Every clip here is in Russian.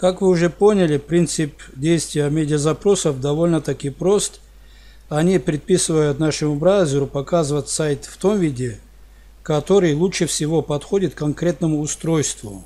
Как вы уже поняли, принцип действия медиазапросов довольно-таки прост. Они предписывают нашему браузеру показывать сайт в том виде, который лучше всего подходит к конкретному устройству.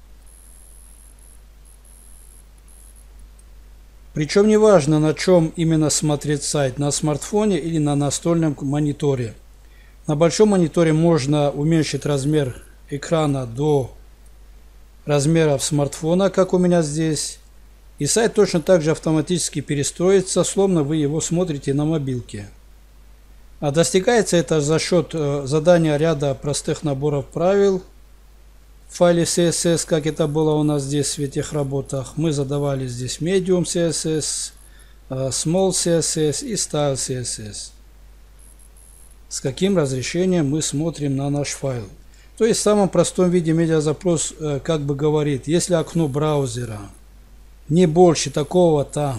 Причем неважно, на чем именно смотреть сайт, на смартфоне или на настольном мониторе. На большом мониторе можно уменьшить размер экрана до размеров смартфона, как у меня здесь. И сайт точно так же автоматически перестроится, словно вы его смотрите на мобилке. А достигается это за счет задания ряда простых наборов правил в файле CSS, как это было у нас здесь в этих работах. Мы задавали здесь Medium CSS, Small CSS и Style CSS. С каким разрешением мы смотрим на наш файл. То есть в самом простом виде медиазапрос как бы говорит, если окно браузера не больше такого-то,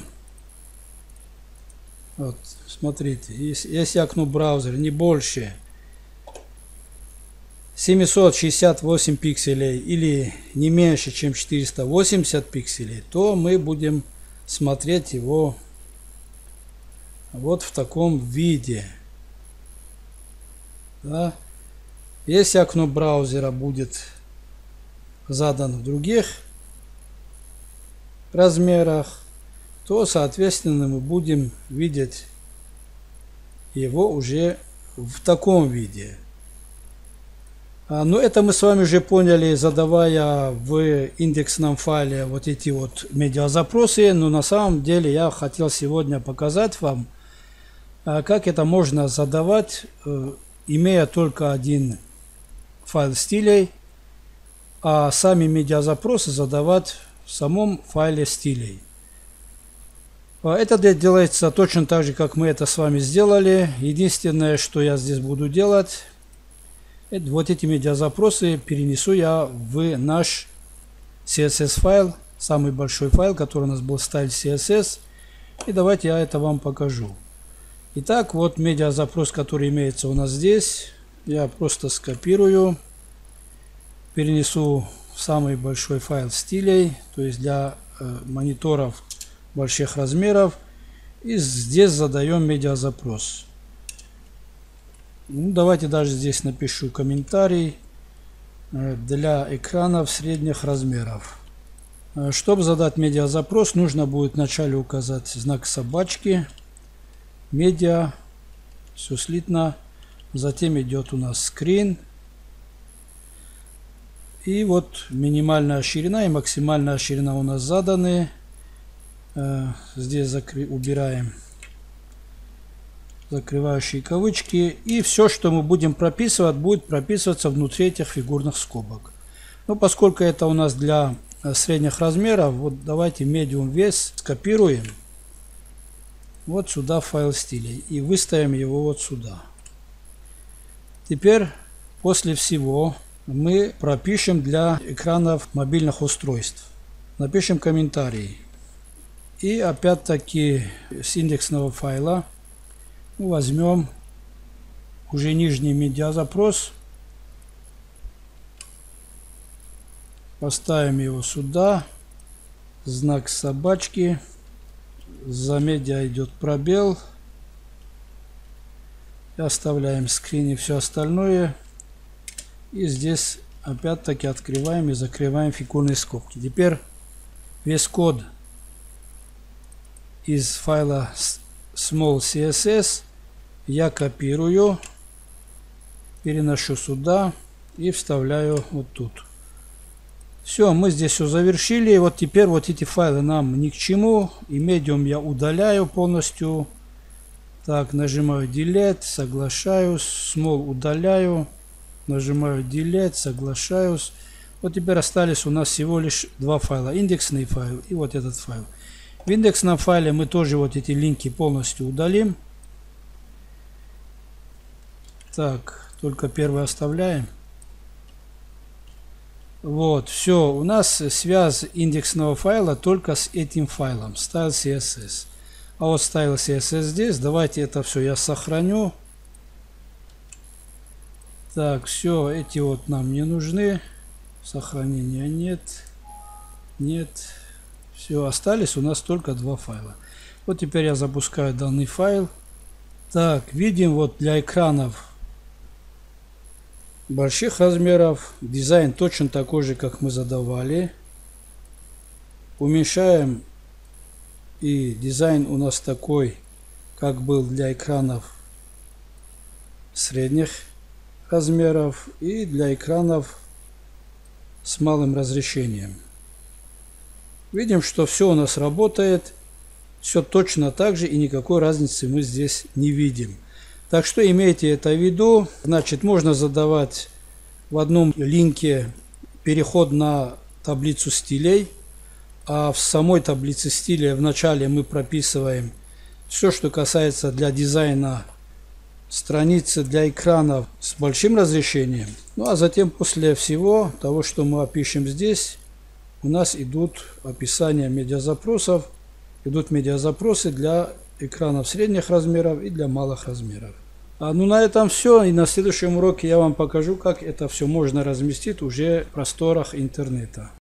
вот, смотрите, если окно браузера не больше 768 пикселей или не меньше, чем 480 пикселей, то мы будем смотреть его вот в таком виде. Да? Если окно браузера будет задано в других размерах, то соответственно мы будем видеть его уже в таком виде. Но это мы с вами уже поняли, задавая в индексном файле вот эти вот медиазапросы. Но на самом деле я хотел сегодня показать вам, как это можно задавать, имея только один файл стилей, а сами медиазапросы задавать в самом файле стилей. Это делается точно так же, как мы это с вами сделали. Единственное, что я здесь буду делать, вот эти медиазапросы перенесу я в наш CSS файл, самый большой файл, который у нас был style CSS. И давайте я это вам покажу. Итак, вот медиазапрос, который имеется у нас здесь. Я просто скопирую, перенесу в самый большой файл стилей, то есть для мониторов больших размеров. И здесь задаем медиазапрос. Ну, давайте даже здесь напишу комментарий для экранов средних размеров. Чтобы задать медиазапрос, нужно будет вначале указать знак собачки, медиа, все слитно. Затем идет у нас screen. И вот минимальная ширина и максимальная ширина у нас заданы. Здесь убираем закрывающие кавычки. И все, что мы будем прописывать, будет прописываться внутри этих фигурных скобок. Но поскольку это у нас для средних размеров, вот давайте medium вес скопируем вот сюда в файл стилей и выставим его вот сюда. Теперь после всего мы пропишем для экранов мобильных устройств. Напишем комментарий. И опять-таки с индексного файла возьмем уже нижний медиазапрос. Поставим его сюда. Знак собачки. За медиа идет пробел. И оставляем скрин и все остальное. И здесь опять-таки открываем и закрываем фигурные скобки. Теперь весь код из файла Small CSS я копирую, переношу сюда и вставляю вот тут. Все, мы здесь все завершили. Вот теперь вот эти файлы нам ни к чему. И Medium я удаляю полностью. Так, нажимаю Delete, соглашаюсь. Small удаляю. Нажимаю Delete, соглашаюсь. Вот теперь остались у нас всего лишь два файла. Индексный файл и вот этот файл. В индексном файле мы тоже вот эти линки полностью удалим. Так, только первый оставляем. Вот, все, у нас связь индексного файла только с этим файлом, style CSS. А вот style CSS здесь, давайте это все я сохраню. Так, все, эти вот нам не нужны. Сохранения нет. Нет. Все, остались у нас только два файла. Вот теперь я запускаю данный файл. Так, видим вот для экранов больших размеров дизайн точно такой же, как мы задавали. Уменьшаем, и дизайн у нас такой, как был для экранов средних размеров и для экранов с малым разрешением. Видим, что все у нас работает, все точно так же, и никакой разницы мы здесь не видим. Так что имейте это в виду. Значит, можно задавать в одном линке переход на таблицу стилей, а в самой таблице стилей вначале мы прописываем все, что касается для дизайна страницы для экранов с большим разрешением. Ну а затем после всего того, что мы опишем здесь, у нас идут описания медиазапросов, идут медиазапросы для экранов средних размеров и для малых размеров. Ну на этом все, и на следующем уроке я вам покажу, как это все можно разместить уже в просторах интернета.